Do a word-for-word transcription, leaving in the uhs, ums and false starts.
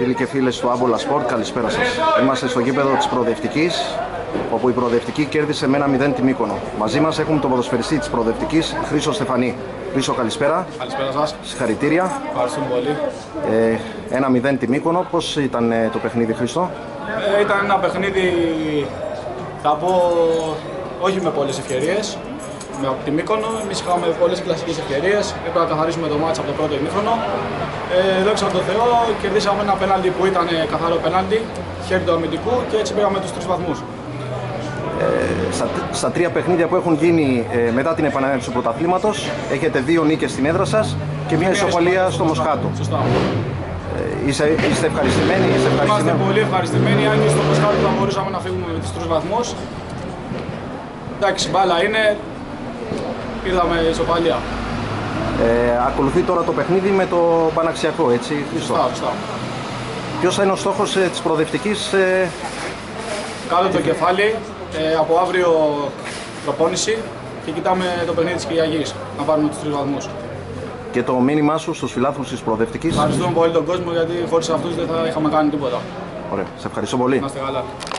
φίλοι και φίλες του Άμπολα Σπορτ, καλησπέρα σας. Είμαστε στο γήπεδο της Προοδευτικής, όπου η Προοδευτική κέρδισε με ένα μηδέν τη Μύκονο. Μαζί μας έχουμε τον ποδοσφαιριστή της Προοδευτικής, Χρήστο Στεφανή. Χρήστο, καλησπέρα. Καλησπέρα σας. Συγχαρητήρια. Ευχαριστούμε πολύ. Ε, ένα μηδέν τη Μύκονο. Πώς ήταν ε, το παιχνίδι, Χρήστο? Ε, ήταν ένα παιχνίδι, θα πω, όχι με πολλές ευκαιρίες. Με από τη Μύκονο, εμείς είχαμε πολλές κλασικές ευκαιρίες. Έπρεπε να καθαρίσουμε το μάτς από το πρώτο ημίχρονο. Ε, δόξα τω Θεώ, κερδίσαμε ένα πέναλτι που ήταν καθαρό πέναλτι, χέρι του αμυντικού και έτσι πήγαμε τους τρεις βαθμούς. Ε, στα, στα τρία παιχνίδια που έχουν γίνει ε, μετά την επανέναρξη του πρωταθλήματος, έχετε δύο νίκες στην έδρα σας και μια ισοπαλία στο Μοσχάτο. Σωστά. Ε, είστε, είστε ευχαριστημένοι, είστε ευχαριστημένοι. Είμαστε πολύ ευχαριστημένοι, αν και στο Μοσχάτο θα μπορούσαμε να φύγουμε με τους τρεις βαθμούς. Εντάξει, μπάλα είναι, ήρθαμε ισοπαλία. Ε, ακολουθεί τώρα το παιχνίδι με το Παναξιακό, έτσι, Χρήστο? Σωστά, σωστά. Ποιος θα είναι ο στόχος ε, της Προοδευτικής? Ε... Κάτω το κεφάλι, ε, από αύριο προπόνηση και κοιτάμε το παιχνίδι της Κυριακής, να πάρουμε τους τρεις βαθμούς. Και το μήνυμά σου στους φιλάθλους της Προοδευτικής? Ευχαριστούμε πολύ τον κόσμο, γιατί χωρίς αυτούς δεν θα είχαμε κάνει τίποτα. Ωραία, σε ευχαριστώ πολύ. Να είστε καλά.